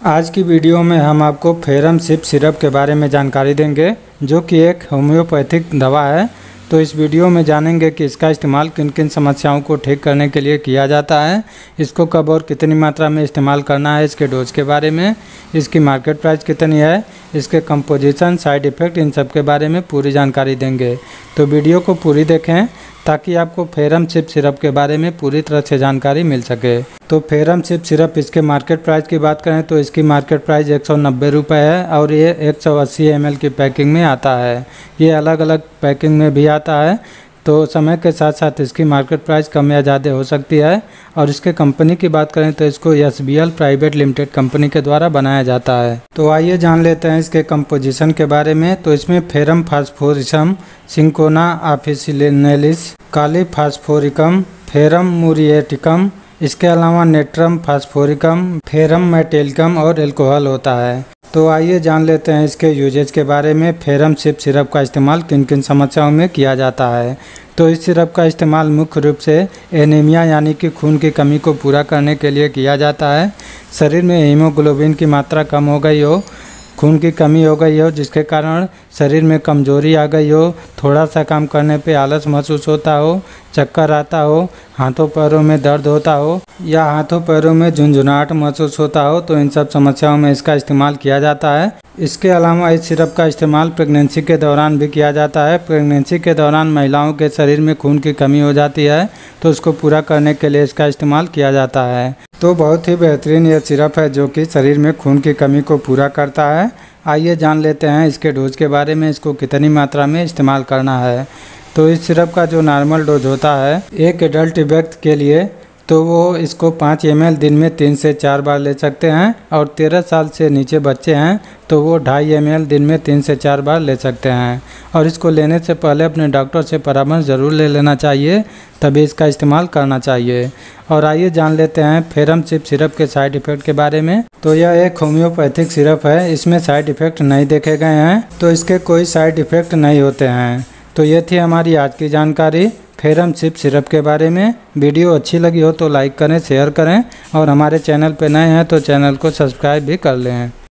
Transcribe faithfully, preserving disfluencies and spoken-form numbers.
आज की वीडियो में हम आपको फेरम सिप सिरप के बारे में जानकारी देंगे, जो कि एक होम्योपैथिक दवा है। तो इस वीडियो में जानेंगे कि इसका इस्तेमाल किन किन समस्याओं को ठीक करने के लिए किया जाता है, इसको कब और कितनी मात्रा में इस्तेमाल करना है, इसके डोज के बारे में, इसकी मार्केट प्राइस कितनी है, इसके कंपोजिशन, साइड इफ़ेक्ट, इन सब के बारे में पूरी जानकारी देंगे। तो वीडियो को पूरी देखें ताकि आपको फेरम सिप सिरप के बारे में पूरी तरह से जानकारी मिल सके। तो फेरम सिप सिरप, इसके मार्केट प्राइस की बात करें तो इसकी मार्केट प्राइस एक सौ नब्बे रुपये है और ये एक सौ अस्सी एम एल की पैकिंग में आता है। ये अलग अलग पैकिंग में भी आता है, तो समय के साथ साथ इसकी मार्केट प्राइस कम या ज़्यादा हो सकती है। और इसके कंपनी की बात करें तो इसको S B L private limited company के द्वारा बनाया जाता है। तो आइए जान लेते हैं इसके कंपोजिशन के बारे में। तो इसमें ferrum phosphoricum, cinchona officinalis, kali phosphoricum, ferrum muriaticum, इसके अलावा नेट्रम फास्फोरिकम, फेरम मेटेलिकम और एल्कोहल होता है। तो आइए जान लेते हैं इसके यूजेज के बारे में। फेरम सिप सिरप का इस्तेमाल किन किन समस्याओं में किया जाता है। तो इस सिरप का इस्तेमाल मुख्य रूप से एनीमिया यानी कि खून की कमी को पूरा करने के लिए किया जाता है। शरीर में हीमोग्लोबिन की मात्रा कम हो गई हो, खून की कमी हो गई हो, जिसके कारण शरीर में कमजोरी आ गई हो, थोड़ा सा काम करने पे आलस महसूस होता हो, चक्कर आता हो, हाथों पैरों में दर्द होता हो या हाथों पैरों में झुंझुनाहट महसूस होता हो, तो इन सब समस्याओं में इसका इस्तेमाल किया जाता है। इसके अलावा इस सिरप का इस्तेमाल प्रेगनेंसी के दौरान भी किया जाता है। प्रेगनेंसी के दौरान महिलाओं के शरीर में खून की कमी हो जाती है, तो उसको पूरा करने के लिए इसका इस्तेमाल किया जाता है। तो बहुत ही बेहतरीन यह सिरप है जो कि शरीर में खून की कमी को पूरा करता है। आइए जान लेते हैं इसके डोज के बारे में, इसको कितनी मात्रा में इस्तेमाल करना है। तो इस सिरप का जो नॉर्मल डोज होता है एक एडल्ट व्यक्ति के लिए, तो वो इसको पाँच एम एल दिन में तीन से चार बार ले सकते हैं। और तेरह साल से नीचे बच्चे हैं तो वो ढाई एम एल दिन में तीन से चार बार ले सकते हैं। और इसको लेने से पहले अपने डॉक्टर से परामर्श ज़रूर ले लेना चाहिए, तभी इसका इस्तेमाल करना चाहिए। और आइए जान लेते हैं फेरम सिप सिरप के साइड इफ़ेक्ट के बारे में। तो यह एक होम्योपैथिक सिरप है, इसमें साइड इफ़ेक्ट नहीं देखे गए हैं, तो इसके कोई साइड इफ़ेक्ट नहीं होते हैं। तो ये थी हमारी आज की जानकारी फेरम सिप सिरप के बारे में। वीडियो अच्छी लगी हो तो लाइक करें, शेयर करें और हमारे चैनल पर नए हैं तो चैनल को सब्सक्राइब भी कर लें।